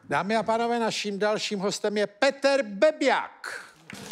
Dámy a pánové, naším dalším hostem je Petr Bebiak.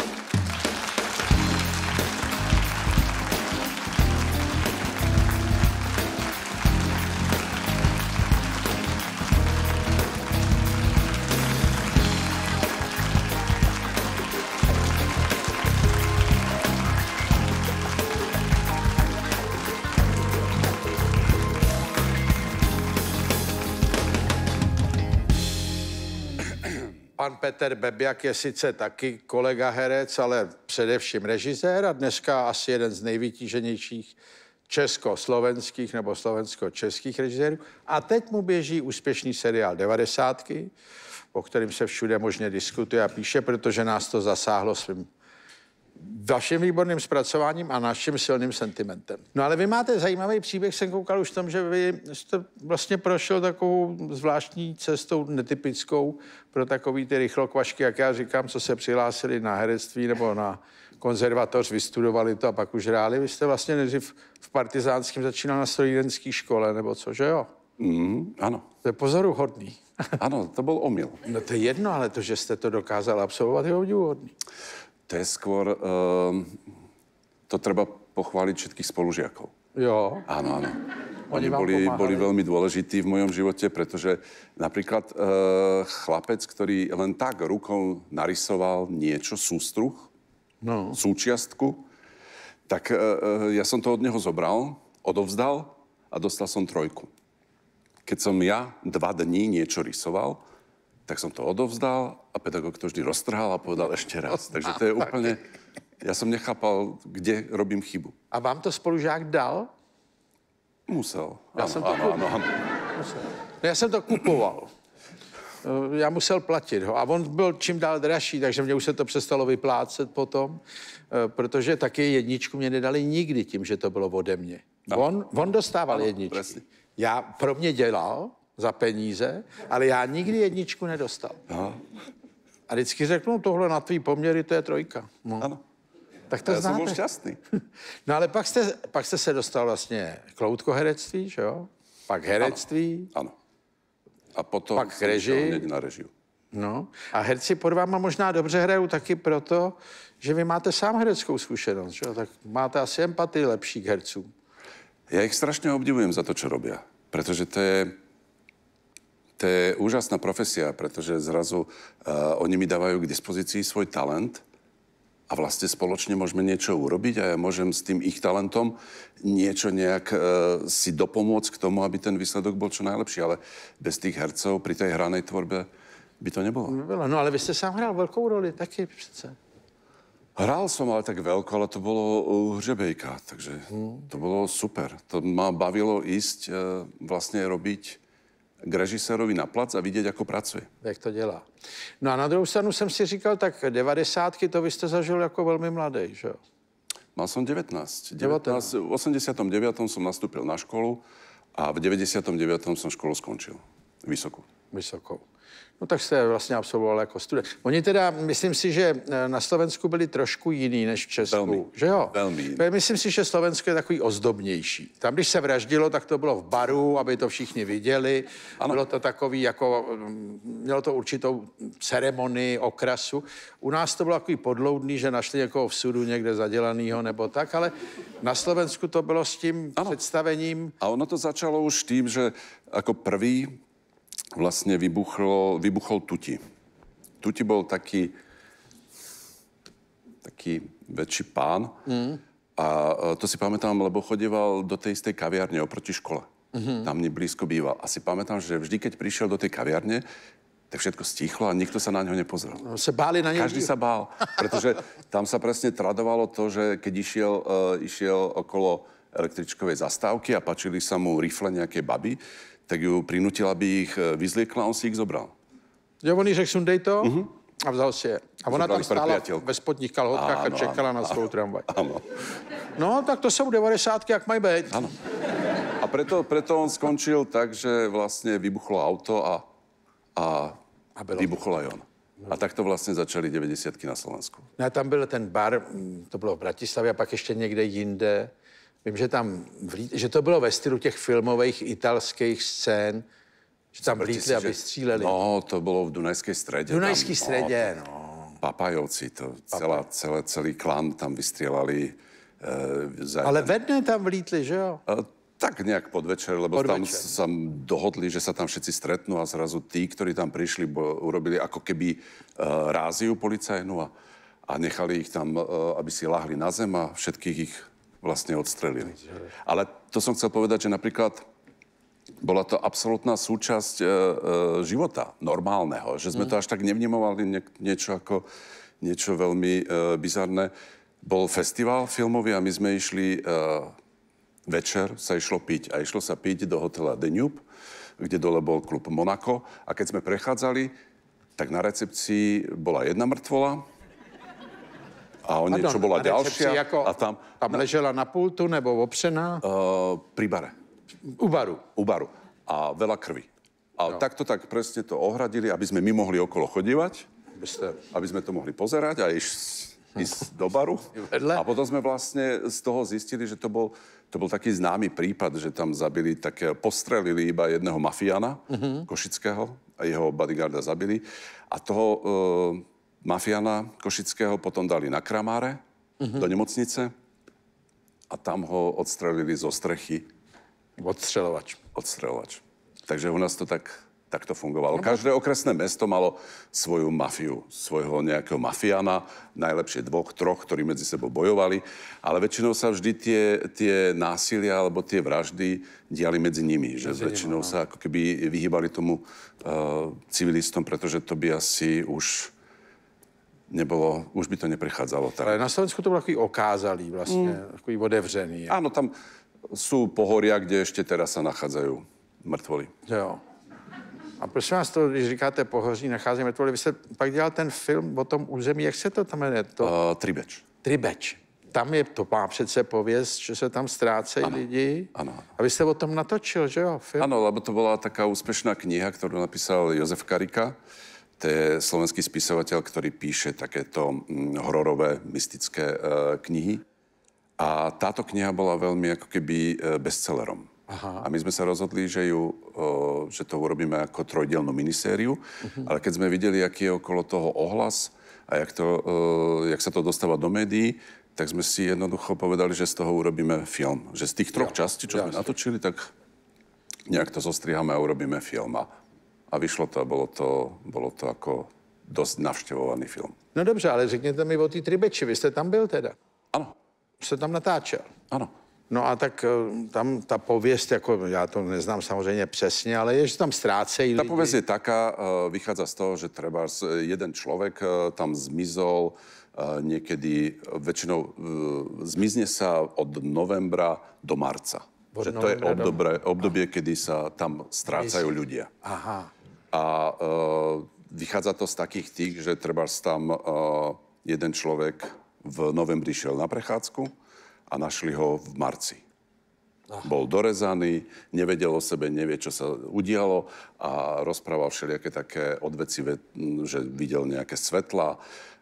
Pan Petr Bebiak je sice taky kolega herec, ale především režisér a dneska asi jeden z nejvytíženějších československých nebo slovensko-českých režisérů. A teď mu běží úspěšný seriál 90, o kterém se všude možně diskutuje a píše, protože nás to zasáhlo svým vaším výborným zpracováním a naším silným sentimentem. No ale vy máte zajímavý příběh, jsem koukal už v tom, že vy jste vlastně prošel takovou zvláštní cestou, netypickou pro takový ty rychlokvašky, jak já říkám, co se přihlásili na herectví nebo na konzervatoř, vystudovali to a pak už hráli. Vy jste vlastně nejdřív v Partizánském začínal na strojírenské škole, nebo co, že jo? Áno. To je pozoruhodný. Áno, to bol omyl. No to je jedno, ale to, že jste to dokázal absolvovat, je obdivuhodný. To je skôr, to treba pochváliť všetkých spolužiakov. Jo. Áno, áno. Oni vám boli veľmi dôležití v mojom živote, pretože napríklad chlapec, ktorý len tak rukou narysoval niečo, sústruh, súčiastku, tak ja som to od neho zobral, odovzdal a dostal som 3. Keď som ja 2 dní niečo rysoval, tak som to odovzdal a pedagóg to vždy roztrhal a povedal ešte raz. Takže to je úplne... Ja som nechápal, kde robím chybu. A vám to spolužák dal? Musel. Áno. No já jsem to kupoval. Já musel platit ho. A on byl čím dál dražší, takže mě už se to přestalo vyplácet potom, protože taky 1 mě nedali nikdy tím, že to bylo ode mě. On dostával 1. Já pro mě dělal za peníze, ale já nikdy 1 nedostal. Aha. A vždycky řeknu, tohle na tvý poměry, to je 3. No. Ano. Tak to já znáte. jsem byl šťastný. No ale pak jste se dostal vlastně k loutkoherectví, že jo? Pak herectví. Ano. A potom pak režii. Na režiu. No. A herci pod váma možná dobře hrajou taky proto, že vy máte sám hereckou zkušenost, že jo? Tak máte asi empatii lepší k hercům. Ja ich strašne obdivujem za to, čo robia. Pretože to je úžasná profesia, pretože zrazu oni mi dávajú k dispozícii svoj talent a vlastne spoločne môžeme niečo urobiť a ja môžem s tým ich talentom niečo nejak si dopomôcť k tomu, aby ten výsledok bol čo najlepší. Ale bez tých hercov pri tej hranej tvorbe by to nebolo. No ale vy jste sám hrál velkou roli taky přece. Hral som, ale tak veľko, ale to bolo u Hřebejka, takže to bolo super. To ma bavilo ísť vlastne robiť k režisérovi na plac a vidět, ako pracuje. Jak to dělá. No a na druhou stranu jsem si říkal, tak 90 to vy jste zažil jako velmi mladý, že jo? Mal som 19. V 89. som nastúpil na školu a v 99. som školu skončil. Vysokou. No tak jste vlastně absolvoval jako student. Oni teda, myslím si, že na Slovensku byli trošku jiný než v Česku. Velmi. Že jo? Velmi. Myslím si, že Slovensko je takový ozdobnější. Tam, když se vraždilo, tak to bylo v baru, aby to všichni viděli. Ano. Bylo to takový, jako, mělo to určitou ceremonii, okrasu. U nás to bylo takový podloudný, že našli někoho v sudu někde zadělanýho nebo tak, ale na Slovensku to bylo s tím představením. A ono to začalo už tým, že ako prvý vlastne vybuchol Tuti. Tuti bol taký väčší pán. A to si pamätám, lebo chodieval do tej istej kaviarne oproti škole. Tam mne blízko býval. A si pamätám, že vždy, keď prišiel do tej kaviarne, tak všetko stichlo a nikto sa na ňo nepozrel. No, se báli na něj. Každý sa bál, pretože tam sa presne tradovalo to, že keď išiel okolo električkovej zastávky a páčili sa mu rifle nejaké baby, tak ju prinútil, aby ich vyzliekla a on si ich zobral. Jo, on jí řekl, sundej to a vzal si je. A ona tam stála ve spodních kalhotkách a čekala na svou tramvaj. Áno. No, tak to jsou 90, jak mají být. Áno. A preto on skončil tak, že vlastne vybuchlo auto a vybuchol aj on. A tak to vlastně začaly 90 na Slovensku. No, tam byl ten bar, to bylo v Bratislavě a pak ještě někde jinde. Vím, že tam, že to bylo ve stylu těch filmových italských scén, Že tam vlítli a vystříleli. No, to bylo v Dunajské středě. Dunajské středě, no. Papajovci, celý klan tam vystřelali. Ale ve dne tam vlítli, že jo? Tak nejak podvečer, lebo tam sa dohodli, že sa tam všetci stretnú a zrazu tí, ktorí tam prišli, urobili ako keby ráziu policajnú a nechali ich tam, aby si lahli na zem a všetkých ich vlastne odstrelili. Ale to som chcel povedať, že napríklad bola to absolútna súčasť života normálneho, že sme to až tak nevnímovali niečo veľmi bizarné. Bol festival filmový a my sme išli... Večer sa išlo piť a išlo sa piť do hotela Danube, kde dole bol klub Monaco. A keď sme prechádzali, tak na recepcii bola jedna mŕtvola a o niečo bola ďalšia. Jako a tam ležela na pultu nebo opřená? Pri bare. U baru. U baru. A veľa krvi. A takto tak presne to ohradili, aby sme my mohli okolo chodívať, aby sme to mohli pozerať a ísť do baru. A potom sme vlastne z toho zistili, že to bol taký známy prípad, že tam postrelili iba jedného mafiána košického a jeho bodyguarda zabili. A toho mafiána košického potom dali na Kramáre do nemocnice a tam ho odstrelili zo strechy. Odstreľovač. Takže u nás to takto fungovalo. Každé okresné mesto malo svoju mafiu, svojho nejakého mafiána, najlepšie 2-3, ktorí medzi sebou bojovali, ale väčšinou sa vždy tie násilia alebo tie vraždy diali medzi nimi, že väčšinou sa ako keby vyhýbali tomu civilistom, pretože to by asi už nebolo, už by to neprechádzalo tak. Ale na Slovensku to bylo takový okázalý vlastne, takový otevřený. Áno, tam sú pohoria, kde ešte teraz sa nachádzajú mŕtvoly. Jo. A prosím vás, to, když říkáte pohoří, nacházíme mrtvoly, vy jste pak dělal ten film o tom území, jak se to tam jmenuje? Tribeč. Tribeč. Tam je to má přece pověst, že se tam ztrácejí lidi. Ano. A vy jste o tom natočil, že jo? Film? Áno, lebo to bola taká úspešná kniha, ktorú napísal Jozef Karika. To je slovenský spisovateľ, ktorý píše takéto hororové, mystické knihy. A táto kniha bola veľmi ako keby bestsellerom. Aha. A my sme sa rozhodli, že to urobíme ako trojdielnú minisériu, ale keď sme videli, aký je okolo toho ohlas a jak sa to dostáva do médií, tak sme si jednoducho povedali, že z toho urobíme film. Že z tých 3 častí, čo sme natočili, tak nejak to zostrihame a urobíme film. A vyšlo to a bolo to ako dosť navštevovaný film. No dobře, ale řekněte mi o té Tribeči, vy jste tam byl teda? Ano. Jste tam natáčel? Ano. No a tak tam ta pověst, jako já to neznám samozřejmě přesně, ale je, že tam ztrácejí lidi. Ta pověst je taká, vychádza z toho, že treba jeden človek tam zmizol niekedy, väčšinou zmizne sa od novembra do marca. Že to je obdobie, kedy sa tam strácajú ľudia. Aha. A vychádza to z takých tých, že treba tam jeden človek v novembri šiel na prechádzku a našli ho v marci. Bol dorezaný, nevedel o sebe, nevie, čo sa udialo a rozprával všelijaké také odveci, že videl nejaké svetla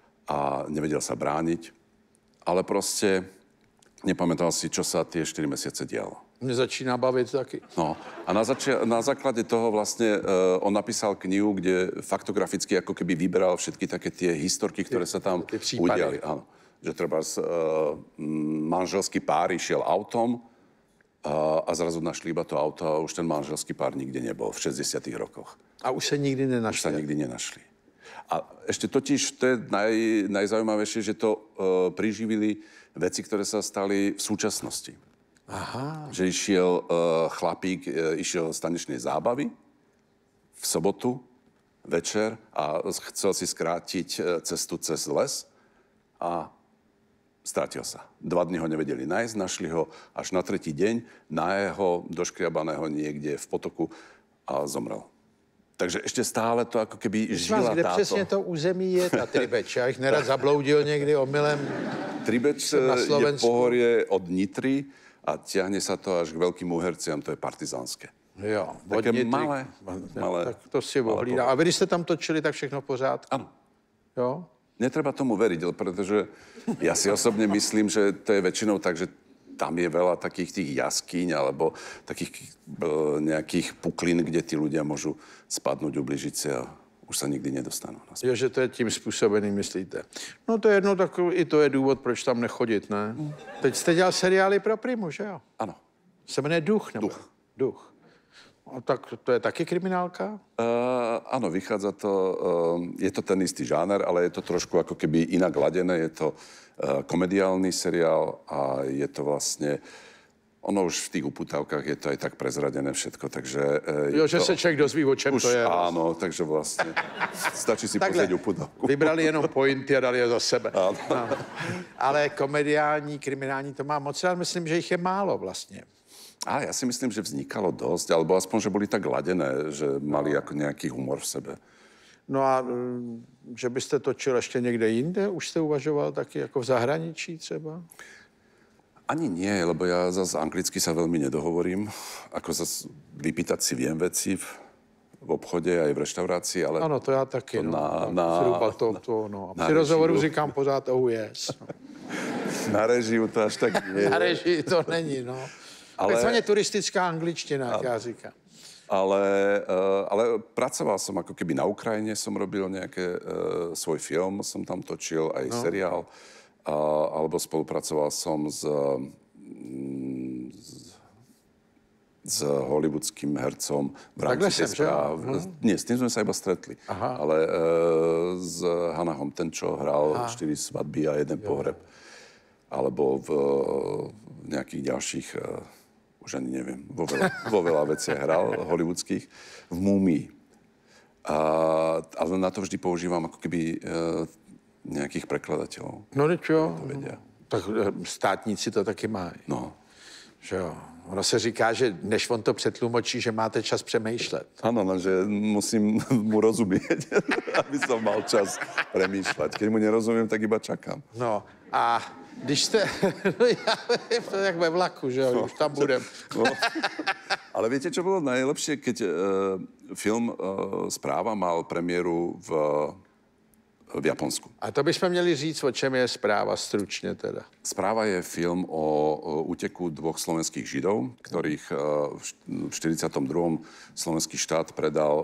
a nevedel sa brániť. Ale proste nepamätal si, čo sa tie 4 mesiace dialo. Mne začíná bavit taky. No a na základe toho vlastne on napísal knihu, kde faktograficky ako keby vyberal všetky také tie historky, ktoré sa tam udiali. Áno. Že treba manželský pár išiel autom a zrazu našli iba to auto a už ten manželský pár nikde nebol v 60. rokoch. A už sa nikdy nenašli. Už sa nikdy nenašli. A ešte totiž, to je najzaujímavejšie, že to priživili veci, ktoré sa stali v súčasnosti. Aha. Že išiel chlapík, išiel z tanečnej zábavy v sobotu večer a chcel si skrátiť cestu cez les a strátil sa. 2 dny ho nevedeli nájsť, našli ho až na 3. deň, jeho doškriabaného niekde v potoku a zomrel. Takže ešte stále to ako keby žila kde táto... přesně to území je ta Tribeč? Já jich nerad zabloudil někdy omylem. Tribeč je pohorie od Nitry a ťahne sa to až k Veľkým Uherciam, to je partizánske. Jo, také malé. Tak to si ohlídá. A vy, když jste tam točili, tak všechno v pořádku? Áno. Jo? Netreba tomu veriť, pretože ja si osobne myslím, že to je väčšinou tak, že tam je veľa takých tých jaskyň alebo takých nejakých puklín, kde tí ľudia môžu spadnúť, ubližiť si a už sa nikdy nedostanú. Jo, že to je tím způsobeným, myslíte. No to je jedno, tak i to je důvod, proč tam nechodit, ne? Teď jste dělal seriály pro Primu, že jo? Áno. Se jmenuje Duch, nebo? Duch. A tak to je taky kriminálka? Áno, vychádza to, je to ten istý žáner, ale je to trošku ako keby inak ladené. Je to komediálny seriál a je to vlastne, ono už v tých uputávkach je to aj tak prezradené všetko, takže... Jo, že se člověk dozví, o čem už, to je. Áno, takže vlastne stačí si pozrieť uputávku. Vybrali jenom pointy a dali je za sebe. Áno. No. Ale komediální, kriminální to má moc rád. Myslím, že jich je málo vlastně. A ja si myslím, že vznikalo dosť, alebo aspoň, že boli tak ladené, že mali ako nejaký humor v sebe. No a že byste točil ještě někde jinde? Už jste uvažoval taky jako v zahraničí třeba? Ani nie, lebo ja zase anglicky sa veľmi nedohovorím. Ako zase vypýtať si viem veci v obchode aj v reštaurácii, ale... Ano, to já taky. Na Při rozhovoru říkám pořád oh yes. Na režiu to až tak nie. Na režii to není, no. Takzvaně turistická angličtina, jak já říkám. Ale pracoval som ako keby na Ukrajine, som robil nejaké svoj film, som tam točil aj seriál, alebo spolupracoval som s hollywoodským hercom v rámci tej správy. Nie, s tým sme sa iba stretli. Aha. Ale s Hanahom, ten, čo hral 4 svadby a 1 pohreb. Alebo v nejakých ďalších... už ani neviem, vo veľa veciach hral hollywoodských, v Múmii. Ale na to vždy používam ako keby nejakých prekladateľov. No čo? Tak státníci to taky mají. No. Že jo. Ono se říká, že než on to přetlumočí, že máte čas přemýšlet. Áno, že musím mu rozumieť, aby som mal čas premýšľať. Keď mu nerozumiem, tak iba čakám. No a když jste, no já vím, to je jak ve vlaku, že jo, už tam budem. No. Ale viete, čo bolo najlepšie, keď film Správa mal premiéru v Japonsku. A to bychom měli říct, o čem je Správa stručně teda. Správa je film o úteku 2 slovenských Židov, ktorých v 42. slovenský štát predal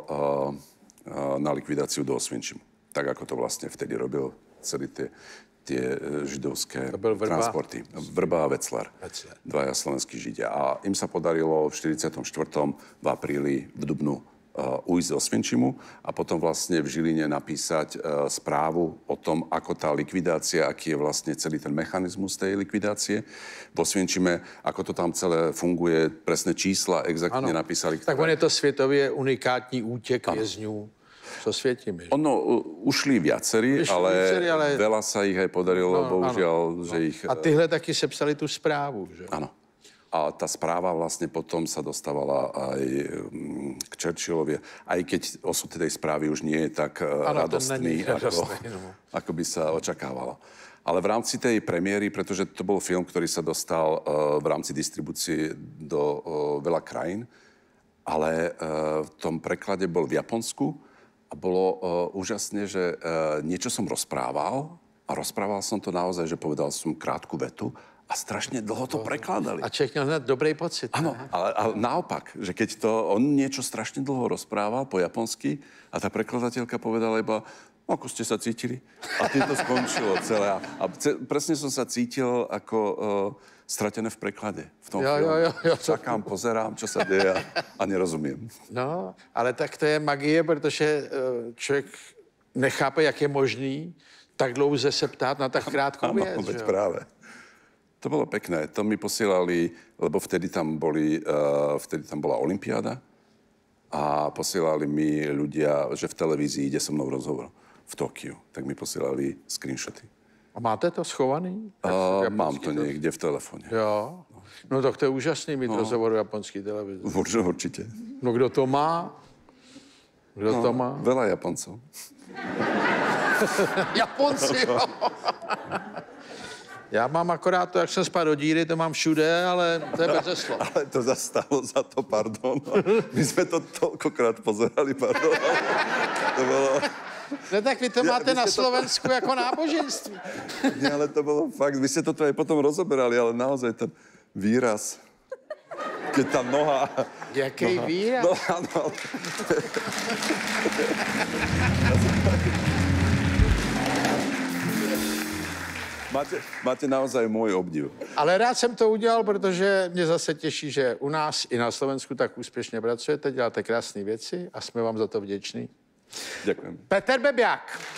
na likvidáciu do Osvienčimu. Tak, ako to vlastne vtedy robil celý tie židovské transporty. Vrba a Veclar. Dvaja slovenskí Židia. A im sa podarilo v 44. v apríli, v dubnu ujsť z Osvienčimu a potom vlastne v Žiline napísať správu o tom, ako tá likvidácia, aký je vlastne celý ten mechanizmus tej likvidácie. V Osvienčime, ako to tam celé funguje, presné čísla exaktne napísali. Tak on je to světově unikátní útěk vězňů. Co světím. Ono, ušli viacerí, ale veľa sa ich aj podarilo, bohužiaľ, že ich... A tyhle taky sepsali tu správu, že? Áno. A tá správa vlastne potom sa dostávala aj k Churchillovi, aj keď osud tej správy už nie je tak radostný, ako by sa očakávalo. Ale v rámci tej premiéry, pretože to bol film, ktorý sa dostal v rámci distribúcie do veľa krajín, ale v tom preklade bol v Japonsku a bolo úžasne, že niečo som rozprával a rozprával som to naozaj, že povedal som krátku vetu, a strašne dlho to prekladali. A človek měl hned dobrý pocit. Áno, ale naopak, že keď to on niečo strašne dlho rozprával po japonsky a tá prekladateľka povedala iba, ako ste sa cítili? A tým to skončilo celé. A presne som sa cítil ako stratené v preklade. V tom filmu. Čakám, pozerám, čo sa deje a nerozumiem. No, ale tak to je magie, protože člověk nechápe, jak je možný tak dlouze se ptát na tak krátkou věc. Veď práve. To bolo pekné. To mi posielali, lebo vtedy tam bola olympiáda a posielali mi ľudia, že v televízii ide so mnou rozhovor v Tokiu. Tak mi posielali screenshoty. A máte to schovaný? Mám to niekde v telefóne. Jo. No tak to je úžasný mít rozhovor v japonský televizi. Určite. No kdo to má? Kdo to má? Veľa Japoncov. Japonci, jo. Já mám akorát to, jak jsem spadl do díry, to mám všude, ale to je bez slov. Ale to zastalo za to, pardon. My sme to toľkokrát pozerali, pardon. To bolo... No tak vy to máte na Slovensku jako náboženství. Nie, ale to bolo fakt, vy ste to aj potom rozoberali, ale naozaj výraz, keď tá noha... Jaký výraz? No, áno. Máte naozaj můj obdiv. Ale rád jsem to udělal, protože mě zase těší, že u nás i na Slovensku tak úspěšně pracujete, děláte krásné věci a jsme vám za to vděční. Ďakujem. Peter Bebiak.